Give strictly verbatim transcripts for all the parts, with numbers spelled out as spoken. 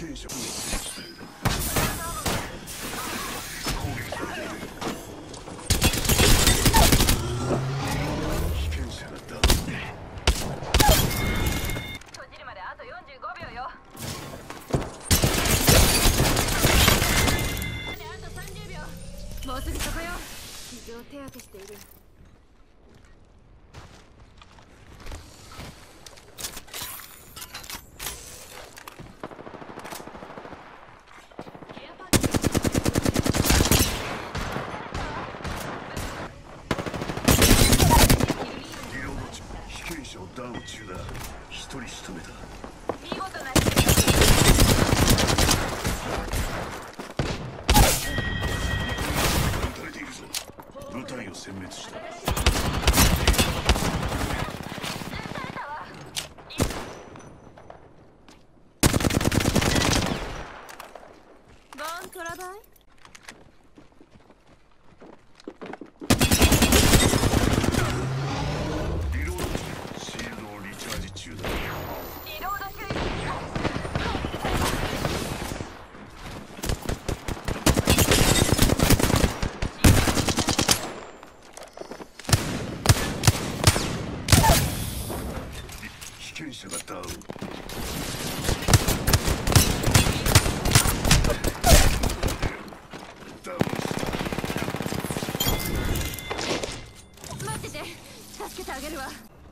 見者もうすぐそこよ。傷を手当てしている。 被験者をダウン中だ。一人仕留めた。 見事な部隊を殲滅した。 バーントラバイ。 リロード中。シールドをリチャージ中だ。 リロード中。 被験者がダウン。ダウンした。 待ってて、助けてあげるわ。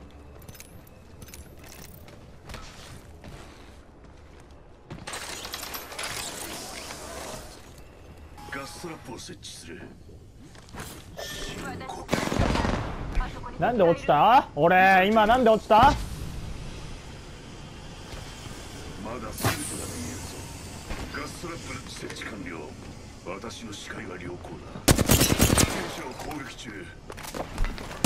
ガストラップを設置する。 なんで落ちた？俺今なんで落ちた？ まだ全てが見えるぞ。ガストラップ設置完了。私の視界は良好だ。被験者を攻撃中。